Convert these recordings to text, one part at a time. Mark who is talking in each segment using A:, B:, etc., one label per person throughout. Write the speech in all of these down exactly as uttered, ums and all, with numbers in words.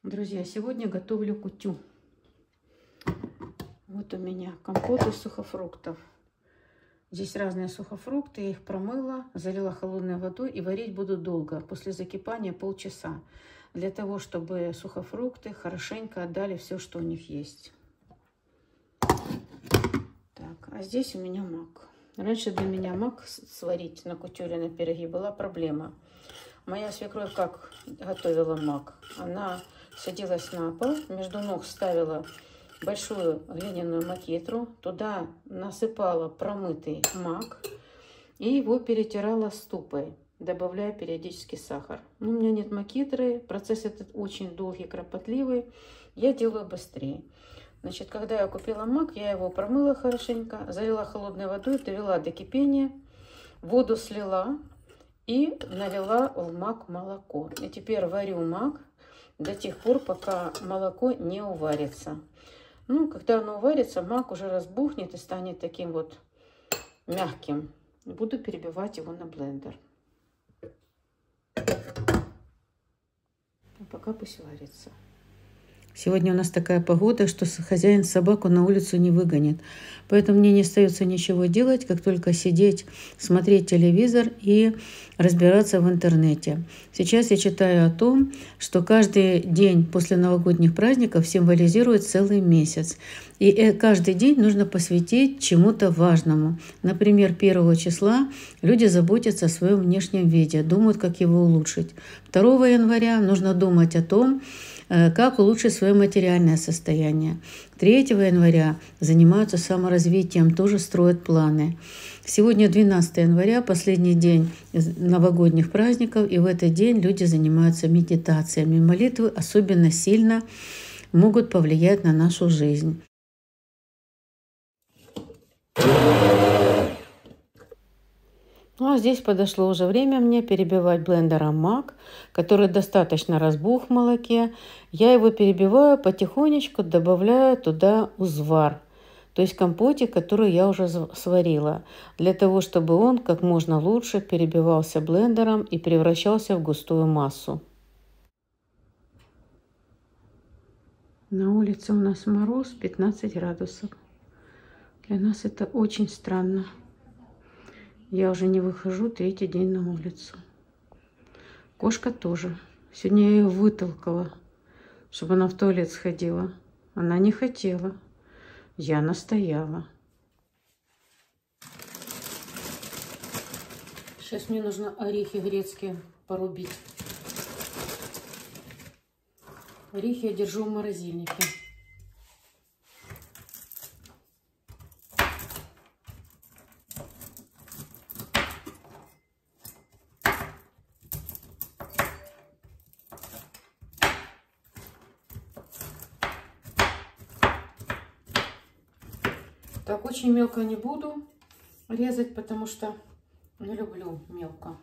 A: Друзья, сегодня готовлю кутю. Вот у меня компот из сухофруктов. Здесь разные сухофрукты, я их промыла, залила холодной водой и варить буду долго, после закипания полчаса, для того, чтобы сухофрукты хорошенько отдали все, что у них есть. Так, а здесь у меня мак. Раньше для меня мак сварить на кутюре, на пироги была проблема. Моя свекровь как готовила мак? Она садилась на пол, между ног ставила большую глиняную макитру, туда насыпала промытый мак и его перетирала ступой, добавляя периодически сахар. Но у меня нет макитры, процесс этот очень долгий, кропотливый, я делаю быстрее. Значит, когда я купила мак, я его промыла хорошенько, залила холодной водой, довела до кипения, воду слила и налила в мак молоко. И теперь варю мак до тех пор, пока молоко не уварится. Ну, когда оно уварится, мак уже разбухнет и станет таким вот мягким. Буду перебивать его на блендер. А пока пусть варится. Сегодня у нас такая погода, что хозяин собаку на улицу не выгонит. Поэтому мне не остается ничего делать, как только сидеть, смотреть телевизор и разбираться в интернете. Сейчас я читаю о том, что каждый день после новогодних праздников символизирует целый месяц. И каждый день нужно посвятить чему-то важному. Например, первого числа люди заботятся о своем внешнем виде, думают, как его улучшить. второго января нужно думать о том, как улучшить свое материальное состояние. третьего января занимаются саморазвитием, тоже строят планы. Сегодня двенадцатое января, последний день новогодних праздников, и в этот день люди занимаются медитациями. Молитвы особенно сильно могут повлиять на нашу жизнь. Ну а здесь подошло уже время мне перебивать блендером мак, который достаточно разбух в молоке. Я его перебиваю потихонечку, добавляю туда узвар, то есть компотик, который я уже сварила, для того, чтобы он как можно лучше перебивался блендером и превращался в густую массу. На улице у нас мороз пятнадцать градусов. Для нас это очень странно. Я уже не выхожу третий день на улицу. Кошка тоже. Сегодня я ее вытолкала, чтобы она в туалет сходила. Она не хотела. Я настояла. Сейчас мне нужно орехи грецкие порубить. Орехи я держу в морозильнике. Так, очень мелко не буду резать, потому что не люблю мелко.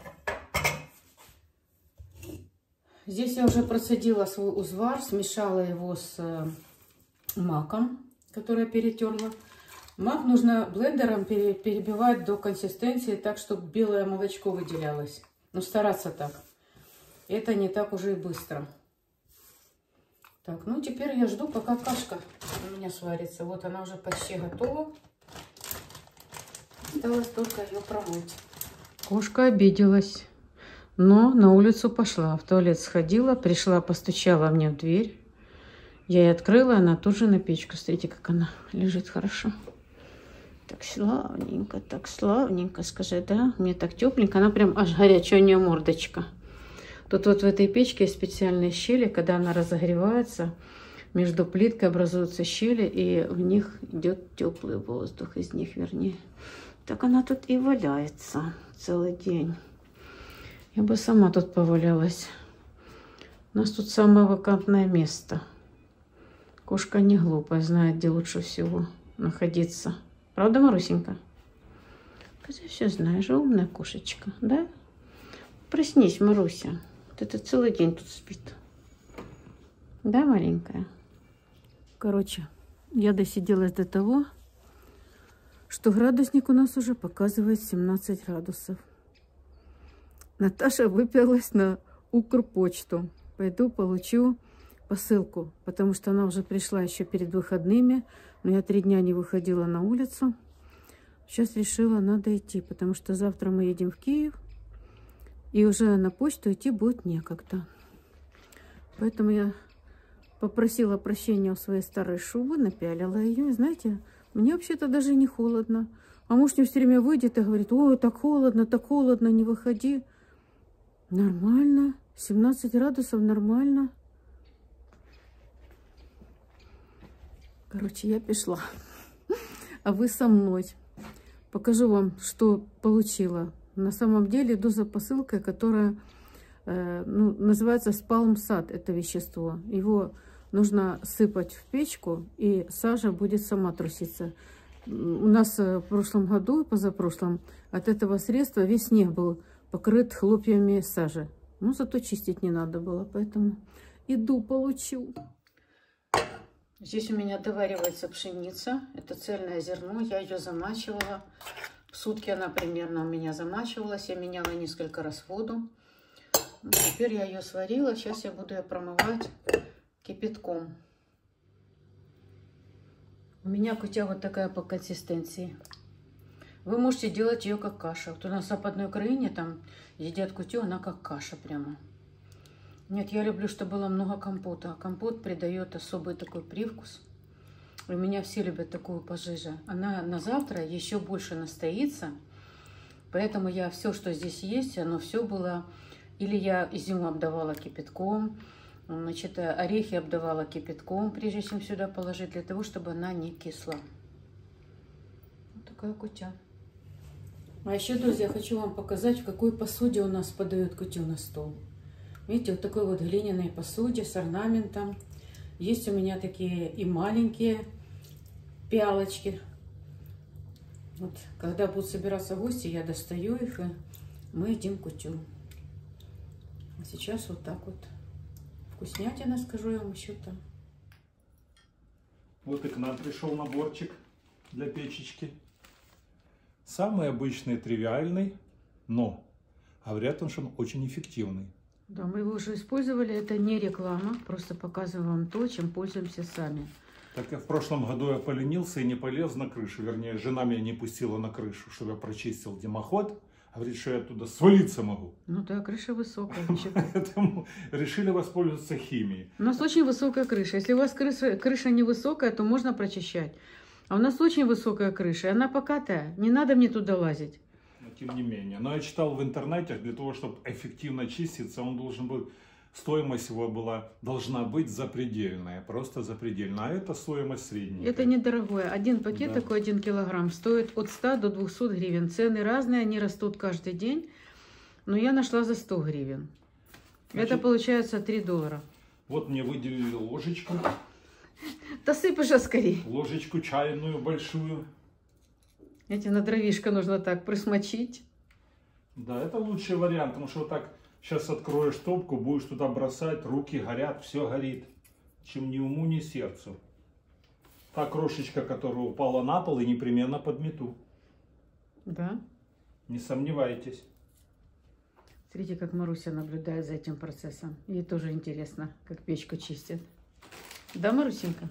A: Здесь я уже процедила свой узвар, смешала его с маком, который я перетерла. Мак нужно блендером перебивать до консистенции так, чтобы белое молочко выделялось. Ну, стараться так. Это не так уже и быстро. Так, ну теперь я жду, пока кашка у меня сварится. Вот она уже почти готова. Осталось только ее промыть. Кошка обиделась, но на улицу пошла. В туалет сходила, пришла, постучала мне в дверь. Я ей открыла, она тут же на печку. Смотрите, как она лежит хорошо. Так славненько, так славненько, скажи, да? Мне так тепленько. Она прям аж горячая, у нее мордочка. Тут вот в этой печке есть специальные щели, когда она разогревается, между плиткой образуются щели, и в них идет теплый воздух, из них вернее. Так она тут и валяется целый день. Я бы сама тут повалялась. У нас тут самое вакантное место. Кошка не глупая, знает, где лучше всего находиться. Правда, Марусенька? Ты все знаешь, умная кошечка, да? Проснись, Маруся. Это целый день тут спит. Да, маленькая? Короче, я досиделась до того, что градусник у нас уже показывает семнадцать градусов. Наташа выпилась на Укрпочту. Пойду получу посылку, потому что она уже пришла еще перед выходными, но я три дня не выходила на улицу. Сейчас решила, надо идти, потому что завтра мы едем в Киев, и уже на почту идти будет некогда. Поэтому я попросила прощения у своей старой шубы, напялила ее. И знаете, мне вообще-то даже не холодно. А муж мне все время выйдет и говорит: ой, так холодно, так холодно, не выходи. Нормально, семнадцать градусов, нормально. Короче, я пришла, а вы со мной. Покажу вам, что получила. На самом деле иду за посылкой, которая э, ну, называется спалм-сад, это вещество. Его нужно сыпать в печку, и сажа будет сама труситься. У нас в прошлом году, позапрошлом, от этого средства весь снег был покрыт хлопьями сажи. Ну, зато чистить не надо было, поэтому иду, получу. Здесь у меня доваривается пшеница. Это цельное зерно. Я ее замачивала. В сутки она примерно у меня замачивалась. Я меняла несколько раз воду. Ну, теперь я ее сварила. Сейчас я буду ее промывать кипятком. У меня кутя вот такая по консистенции. Вы можете делать ее как каша. Вот у нас в Западной Украине там едят кутю, она как каша прямо. Нет, я люблю, чтобы было много компота. Компот придает особый такой привкус. У меня все любят такую пожиже. Она на завтра еще больше настоится. Поэтому я все, что здесь есть, оно все было... Или я изюм обдавала кипятком, значит, орехи обдавала кипятком, прежде чем сюда положить, для того, чтобы она не кисла. Вот такая кутя. А еще, друзья, хочу вам показать, в какой посуде у нас подают кутю на стол. Видите, вот такой вот глиняной посуде с орнаментом. Есть у меня такие и маленькие пиалочки. Вот, когда будут собираться гости, я достаю их, и мы едим кутю. А сейчас вот так вот. Вкуснятина, скажу я вам еще-то.
B: Вот и к нам пришел наборчик для печечки. Самый обычный, тривиальный, но говорят, что он очень эффективный.
A: Да, мы его уже использовали. Это не реклама, просто показываю вам то, чем пользуемся сами.
B: Так я в прошлом году я поленился и не полез на крышу. Вернее, жена меня не пустила на крышу, чтобы я прочистил дымоход. Говорит, что я оттуда свалиться могу.
A: Ну да, крыша высокая.
B: Поэтому решили воспользоваться химией.
A: У нас очень высокая крыша. Если у вас крыша, крыша невысокая, то можно прочищать. А у нас очень высокая крыша, и она покатая. Не надо мне туда лазить.
B: Но тем не менее. Но я читал в интернете, для того, чтобы эффективно чиститься, он должен был... Стоимость его была, должна быть запредельная, просто запредельная. А это стоимость средняя.
A: Это недорогое. Один пакет, да, такой один килограмм, стоит от ста до двухсот гривен. Цены разные, они растут каждый день. Но я нашла за сто гривен. Значит, это получается три доллара.
B: Вот мне выделили ложечку.
A: Да сыпь уже скорее.
B: Ложечку чайную большую.
A: Эти на дровишко нужно так присмочить.
B: Да, это лучший вариант, потому что вот так... Сейчас откроешь топку, будешь туда бросать, руки горят, все горит. Чем ни уму, ни сердцу. Та крошечка, которая упала на пол, и непременно подмету.
A: Да?
B: Не сомневайтесь.
A: Смотрите, как Маруся наблюдает за этим процессом. Ей тоже интересно, как печку чистят. Да, Марусенька?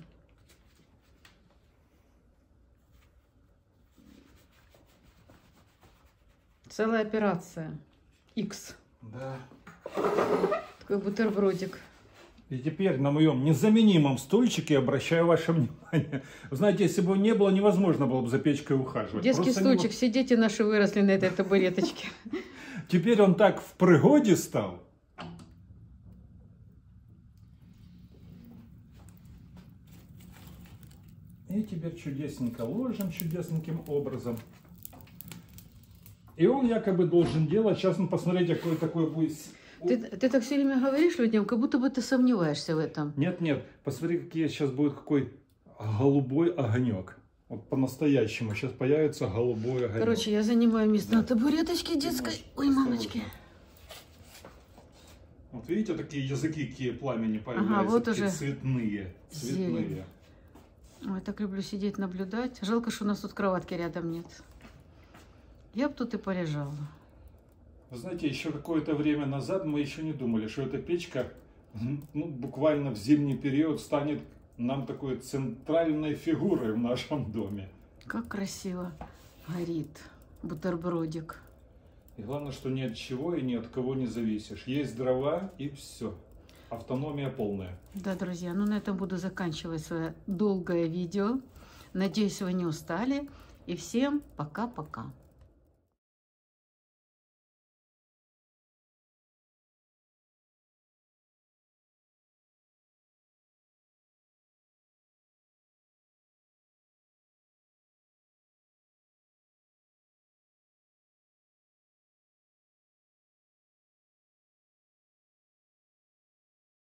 A: Целая операция. Икс.
B: Да.
A: Такой бутербродик.
B: И теперь на моем незаменимом стульчике обращаю ваше внимание. Вы знаете, если бы его не было, невозможно было бы за печкой ухаживать.
A: Детский
B: Просто
A: стульчик.
B: Не...
A: Все дети наши выросли на этой табуреточке.
B: Теперь он так в пригоде стал. И теперь чудесненько ложим чудесненьким образом. И он якобы должен делать. Сейчас мы посмотрите, какой такой будет...
A: Ты, ты так все время говоришь людям, как будто бы ты сомневаешься в этом.
B: Нет, нет. Посмотри, какие сейчас будет какой голубой огонек. Вот по-настоящему. Сейчас появится голубой огонек.
A: Короче, я занимаю место, да, на табуреточке детской. Ой, мамочки.
B: Вот видите, такие языки, какие пламени появляются.
A: Ага, вот
B: такие
A: уже
B: цветные. Цветные.
A: Ой, так люблю сидеть, наблюдать. Жалко, что у нас тут кроватки рядом нет. Я бы тут и полежала.
B: Вы знаете, еще какое-то время назад мы еще не думали, что эта печка ну, буквально в зимний период станет нам такой центральной фигурой в нашем доме.
A: Как красиво горит бутербродик.
B: И главное, что ни от чего и ни от кого не зависишь. Есть дрова и все. Автономия полная.
A: Да, друзья, ну на этом буду заканчивать свое долгое видео. Надеюсь, вы не устали. И всем пока-пока.